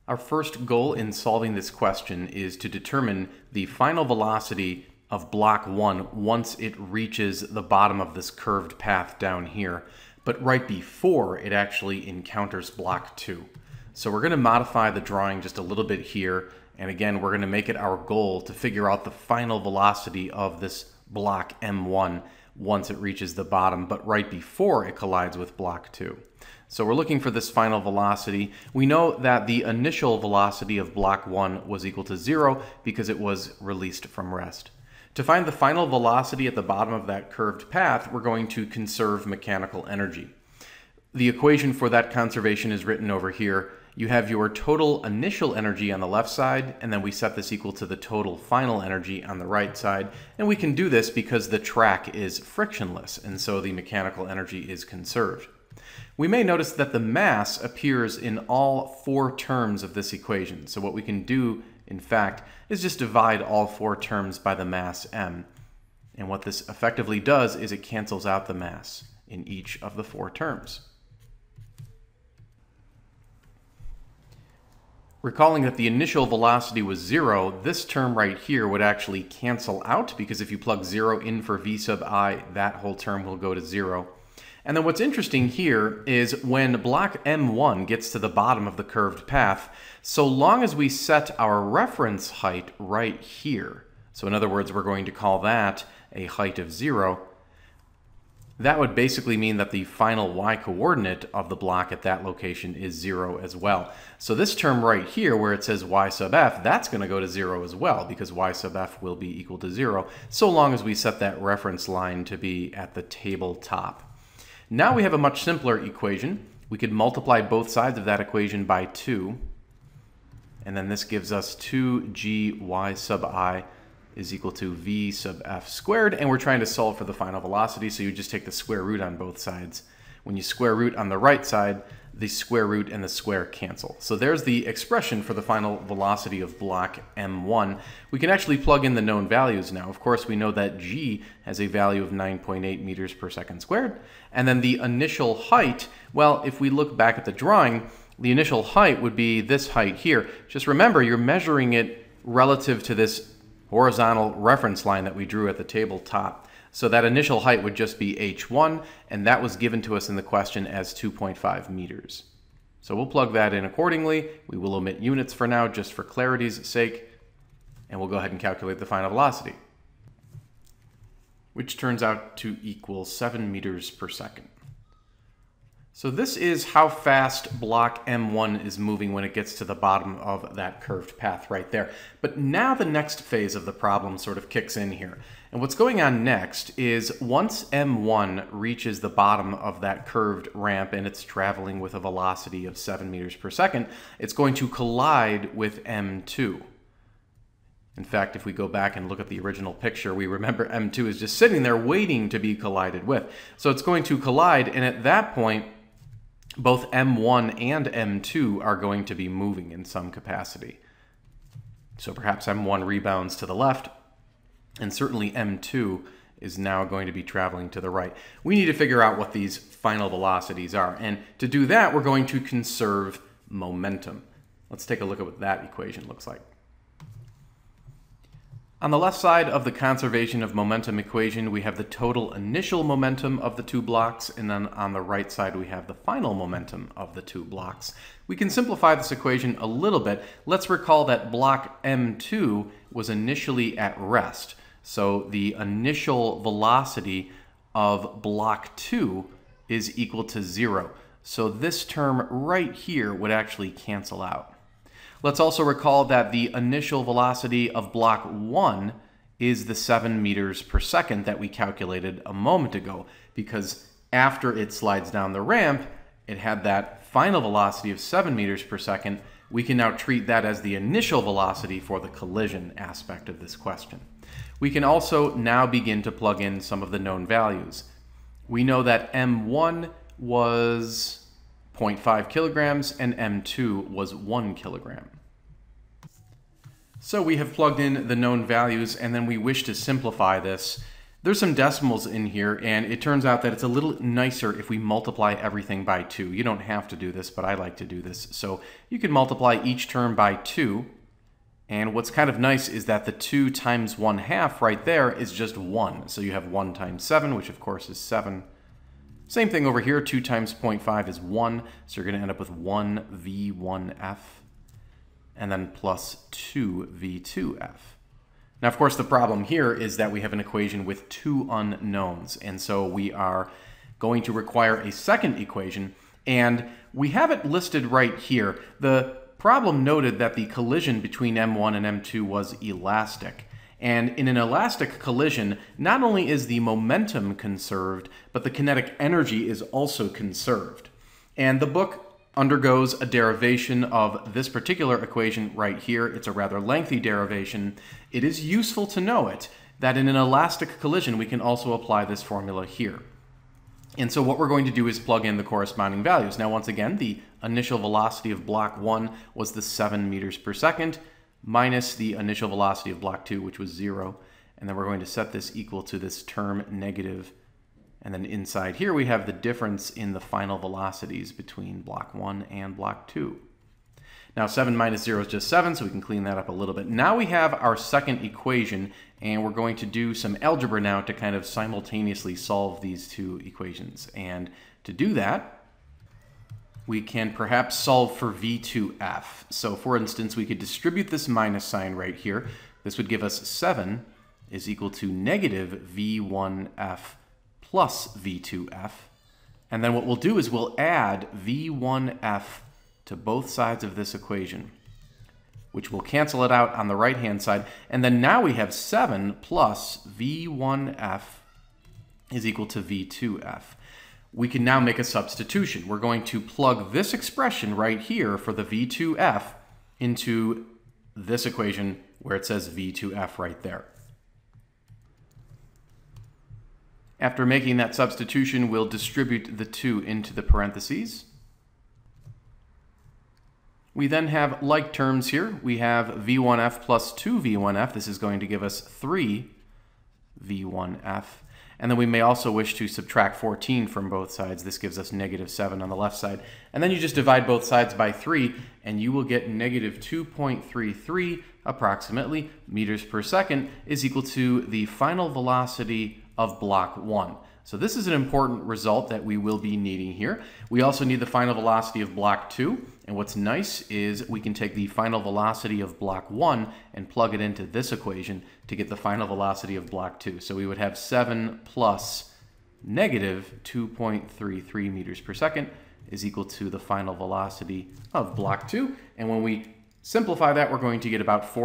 Our first goal in solving this question is to determine the final velocity of block 1 once it reaches the bottom of this curved path down here, but right before it actually encounters block 2. So we're going to modify the drawing just a little bit here, and again we're going to make it our goal to figure out the final velocity of this block M1 once it reaches the bottom, but right before it collides with block 2. So we're looking for this final velocity. We know that the initial velocity of block 1 was equal to 0 because it was released from rest. To find the final velocity at the bottom of that curved path, we're going to conserve mechanical energy. The equation for that conservation is written over here. You have your total initial energy on the left side, and then we set this equal to the total final energy on the right side. And we can do this because the track is frictionless, and so the mechanical energy is conserved. We may notice that the mass appears in all 4 terms of this equation. So what we can do, in fact, is just divide all 4 terms by the mass m. And what this effectively does is it cancels out the mass in each of the 4 terms. Recalling that the initial velocity was 0, this term right here would actually cancel out, because if you plug 0 in for v sub I, that whole term will go to 0. And then what's interesting here is when block M1 gets to the bottom of the curved path, so long as we set our reference height right here, so in other words, we're going to call that a height of 0, that would basically mean that the final y-coordinate of the block at that location is 0 as well. So this term right here where it says y sub f, that's going to go to 0 as well, because y sub f will be equal to 0, so long as we set that reference line to be at the tabletop. Now we have a much simpler equation. We could multiply both sides of that equation by 2, and then this gives us 2g y sub I is equal to v sub f squared, and we're trying to solve for the final velocity, so you just take the square root on both sides. When you square root on the right side, the square root and the square cancel. So there's the expression for the final velocity of block M1. We can actually plug in the known values now. Of course, we know that g has a value of 9.8 meters per second squared. And then the initial height, well, if we look back at the drawing, the initial height would be this height here. Just remember, you're measuring it relative to this horizontal reference line that we drew at the tabletop. So that initial height would just be h1, and that was given to us in the question as 2.5 meters. So we'll plug that in accordingly. We will omit units for now, just for clarity's sake, and we'll go ahead and calculate the final velocity, which turns out to equal 7 meters per second. So this is how fast block M1 is moving when it gets to the bottom of that curved path right there. But now the next phase of the problem sort of kicks in here. And what's going on next is once M1 reaches the bottom of that curved ramp and it's traveling with a velocity of 7 meters per second, it's going to collide with M2. In fact, if we go back and look at the original picture, we remember M2 is just sitting there waiting to be collided with. So it's going to collide, and at that point, both M1 and M2 are going to be moving in some capacity. So perhaps M1 rebounds to the left, and certainly M2 is now going to be traveling to the right. We need to figure out what these final velocities are, and to do that, we're going to conserve momentum. Let's take a look at what that equation looks like. On the left side of the conservation of momentum equation, we have the total initial momentum of the 2 blocks, and then on the right side we have the final momentum of the 2 blocks. We can simplify this equation a little bit. Let's recall that block M2 was initially at rest, so the initial velocity of block 2 is equal to 0. So this term right here would actually cancel out. Let's also recall that the initial velocity of block 1 is the 7 meters per second that we calculated a moment ago, because after it slides down the ramp, it had that final velocity of 7 meters per second. We can now treat that as the initial velocity for the collision aspect of this question. We can also now begin to plug in some of the known values. We know that M1 was 0.5 kilograms and M2 was 1 kilogram. So we have plugged in the known values, and then we wish to simplify this. There's some decimals in here, and it turns out that it's a little nicer if we multiply everything by 2. You don't have to do this, but I like to do this. So you can multiply each term by 2, and what's kind of nice is that the 2 times 1/2 right there is just 1. So you have 1 times 7, which of course is 7. Same thing over here, 2 times 0.5 is 1, so you're going to end up with 1v1f, and then plus 2v2f. Now, of course, the problem here is that we have an equation with 2 unknowns, and so we are going to require a second equation, and we have it listed right here. The problem noted that the collision between M1 and M2 was elastic. And in an elastic collision, not only is the momentum conserved, but the kinetic energy is also conserved. And the book undergoes a derivation of this particular equation right here. It's a rather lengthy derivation. It is useful to know it, that in an elastic collision, we can also apply this formula here. And so what we're going to do is plug in the corresponding values. Now, once again, the initial velocity of block 1 was the 7 meters per second, minus the initial velocity of block 2, which was 0. And then we're going to set this equal to this term negative. And then inside here, we have the difference in the final velocities between block 1 and block 2. Now, 7 minus 0 is just 7, so we can clean that up a little bit. Now we have our second equation, and we're going to do some algebra now to kind of simultaneously solve these two equations. And to do that, we can perhaps solve for v2f. So for instance, we could distribute this minus sign right here. This would give us 7 is equal to negative v1f plus v2f. And then what we'll do is we'll add v1f to both sides of this equation, which will cancel it out on the right-hand side. And then now we have 7 plus v1f is equal to v2f. We can now make a substitution. We're going to plug this expression right here for the v2f into this equation where it says v2f right there. After making that substitution, we'll distribute the 2 into the parentheses. We then have like terms here. We have v1f plus 2v1f. This is going to give us 3v1f. And then we may also wish to subtract 14 from both sides. This gives us negative 7 on the left side. And then you just divide both sides by 3, and you will get negative 2.33 approximately meters per second is equal to the final velocity of block 1. So this is an important result that we will be needing here. We also need the final velocity of block 2. And what's nice is we can take the final velocity of block 1 and plug it into this equation to get the final velocity of block 2. So we would have 7 plus negative 2.33 meters per second is equal to the final velocity of block 2. And when we simplify that, we're going to get about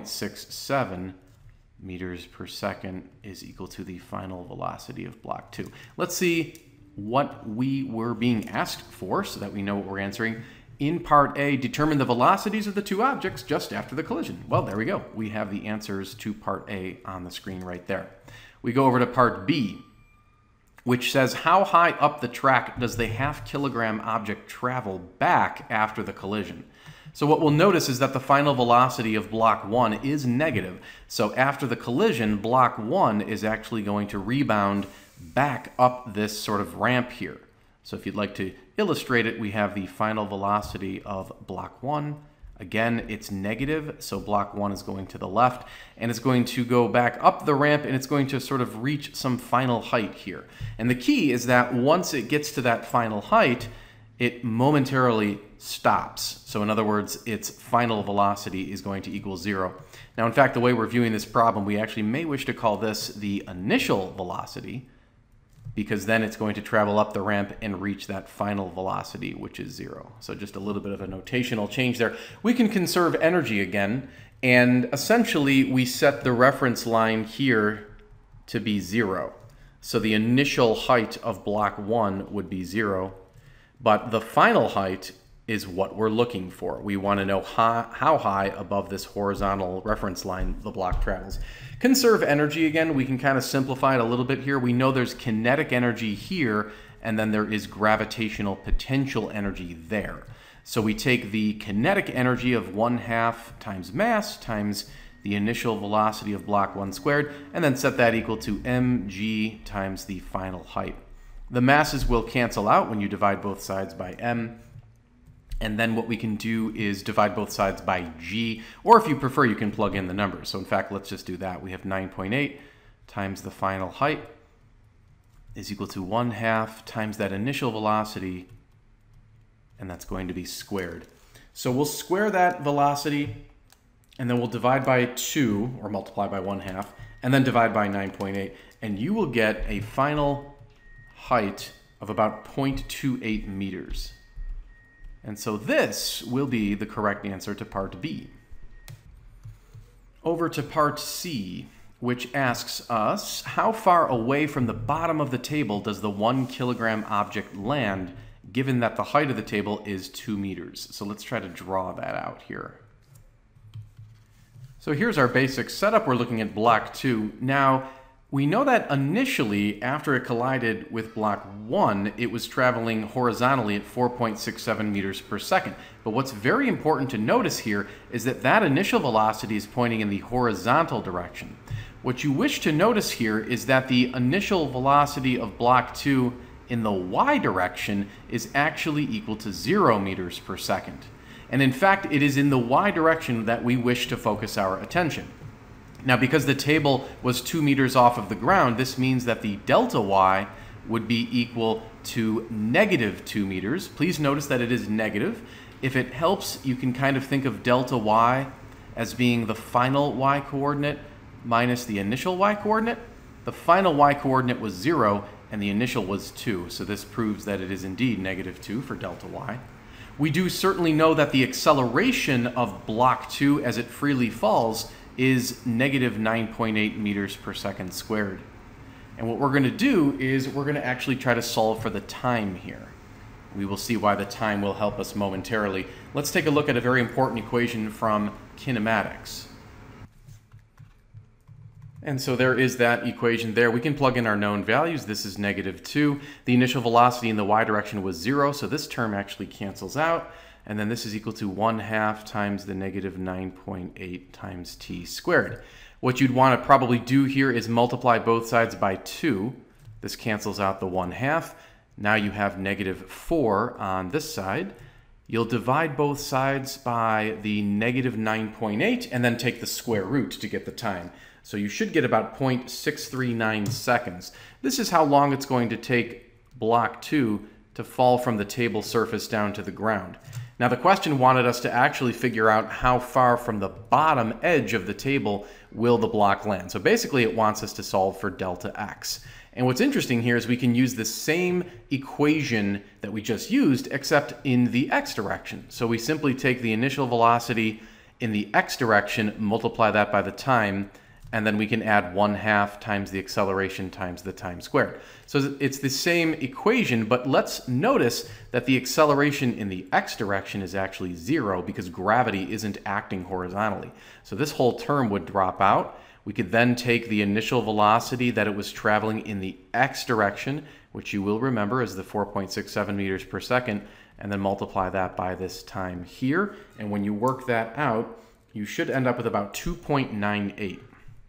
4.67 meters per second is equal to the final velocity of block 2. Let's see what we were being asked for so that we know what we're answering. In part A, determine the velocities of the two objects just after the collision. Well, there we go. We have the answers to part A on the screen right there. We go over to part B, which says how high up the track does the half-kilogram object travel back after the collision? So what we'll notice is that the final velocity of block 1 is negative. So after the collision, block 1 is actually going to rebound back up this sort of ramp here. So if you'd like to illustrate it, we have the final velocity of block 1. Again, it's negative, so block 1 is going to the left, and it's going to go back up the ramp, and it's going to sort of reach some final height here. And the key is that once it gets to that final height, it momentarily stops. So in other words, its final velocity is going to equal 0. Now, in fact, the way we're viewing this problem, we actually may wish to call this the initial velocity, because then it's going to travel up the ramp and reach that final velocity, which is 0. So just a little bit of a notational change there. We can conserve energy again, and essentially we set the reference line here to be 0. So the initial height of block 1 would be 0, but the final height is what we're looking for. We want to know how high above this horizontal reference line the block travels. Conserve energy again, we can kind of simplify it a little bit here. We know there's kinetic energy here, and then there is gravitational potential energy there. So we take the kinetic energy of 1/2 times mass times the initial velocity of block 1 squared, and then set that equal to mg times the final height. The masses will cancel out when you divide both sides by m. And then what we can do is divide both sides by g, or if you prefer, you can plug in the numbers. So in fact, let's just do that. We have 9.8 times the final height is equal to 1/2 times that initial velocity, and that's going to be squared. So we'll square that velocity, and then we'll divide by 2, or multiply by 1/2, and then divide by 9.8, and you will get a final height of about 0.28 meters. And so this will be the correct answer to part B. Over to part C, which asks us, how far away from the bottom of the table does the 1 kilogram object land, given that the height of the table is 2 meters? So let's try to draw that out here. So here's our basic setup. We're looking at block 2. Now, we know that initially, after it collided with block 1, it was traveling horizontally at 4.67 meters per second. But what's very important to notice here is that that initial velocity is pointing in the horizontal direction. What you wish to notice here is that the initial velocity of block 2 in the y direction is actually equal to 0 meters per second. And in fact, it is in the y direction that we wish to focus our attention. Now, because the table was 2 meters off of the ground, this means that the delta y would be equal to -2 meters. Please notice that it is negative. If it helps, you can kind of think of delta y as being the final y coordinate minus the initial y coordinate. The final y coordinate was 0, and the initial was 2. So this proves that it is indeed -2 for delta y. We do certainly know that the acceleration of block 2 as it freely falls is -9.8 meters per second squared. And what we're going to do is we're going to actually try to solve for the time here. We will see why the time will help us momentarily. Let's take a look at a very important equation from kinematics. And so there is that equation there. We can plug in our known values. This is -2. The initial velocity in the y direction was 0, so this term actually cancels out. And then this is equal to 1/2 times the -9.8 times t squared. What you'd want to probably do here is multiply both sides by 2. This cancels out the 1/2. Now you have -4 on this side. You'll divide both sides by the -9.8 and then take the square root to get the time. So you should get about 0.639 seconds. This is how long it's going to take block 2 to fall from the table surface down to the ground. Now the question wanted us to actually figure out how far from the bottom edge of the table will the block land. So basically it wants us to solve for delta x. And what's interesting here is we can use the same equation that we just used, except in the x direction. So we simply take the initial velocity in the x direction, multiply that by the time, and then we can add 1/2 times the acceleration times the time squared. So it's the same equation, but let's notice that the acceleration in the x direction is actually 0 because gravity isn't acting horizontally. So this whole term would drop out. We could then take the initial velocity that it was traveling in the x direction, which you will remember is the 4.67 meters per second, and then multiply that by this time here. And when you work that out, you should end up with about 2.98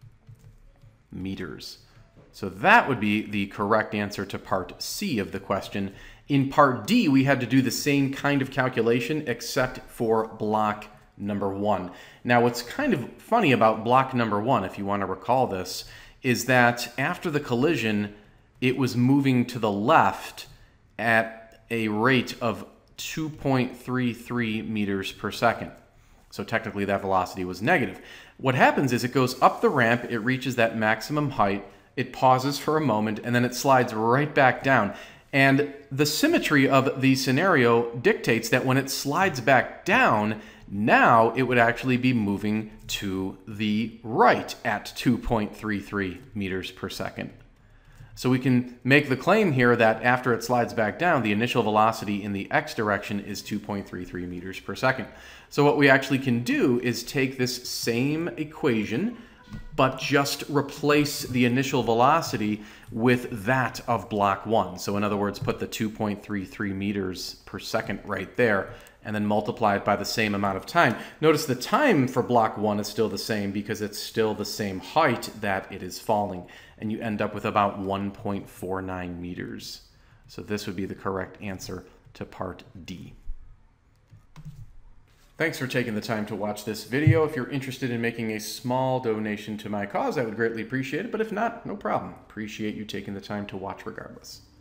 meters. So that would be the correct answer to part C of the question. In part D, we had to do the same kind of calculation except for block number 1. Now, what's kind of funny about block number 1, if you want to recall this, is that after the collision, it was moving to the left at a rate of 2.33 meters per second. So technically that velocity was negative. What happens is it goes up the ramp, it reaches that maximum height, it pauses for a moment, and then it slides right back down. And the symmetry of the scenario dictates that when it slides back down, now it would actually be moving to the right at 2.33 meters per second. So we can make the claim here that after it slides back down, the initial velocity in the x direction is 2.33 meters per second. So what we actually can do is take this same equation, but just replace the initial velocity with that of block 1. So in other words, put the 2.33 meters per second right there, and then multiply it by the same amount of time. Notice the time for block 1 is still the same because it's still the same height that it is falling, and you end up with about 1.49 meters. So this would be the correct answer to part D. Thanks for taking the time to watch this video. If you're interested in making a small donation to my cause, I would greatly appreciate it. But if not, no problem. Appreciate you taking the time to watch regardless.